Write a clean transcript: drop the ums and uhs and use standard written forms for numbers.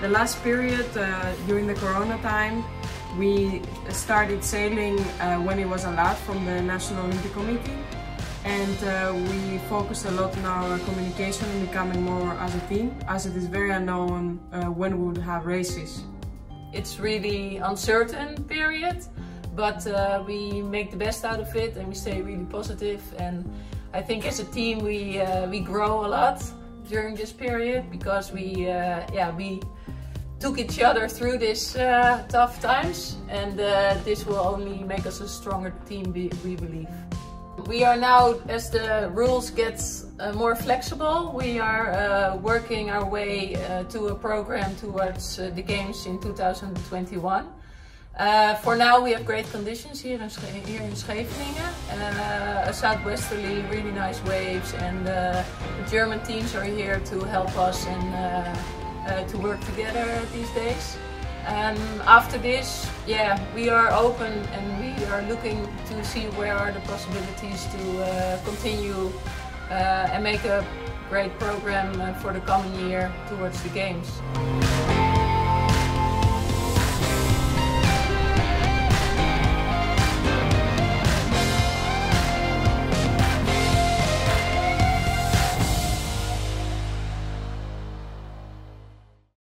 The last period, during the Corona time, we started sailing when it was allowed from the National Olympic Committee, and we focused a lot on our communication and becoming more as a team, as it is very unknown when we would have races. It's really uncertain period, but we make the best out of it and we stay really positive. And I think as a team we grow a lot during this period because we took each other through this tough times, and this will only make us a stronger team, we believe. We are now, as the rules get more flexible, we are working our way to a program towards the Games in 2021. For now we have great conditions here in Scheveningen, a southwesterly, really nice waves, and the German teams are here to help us and to work together these days. After this, we are open and we are looking to see where are the possibilities to continue and make a great program for the coming year towards the Games.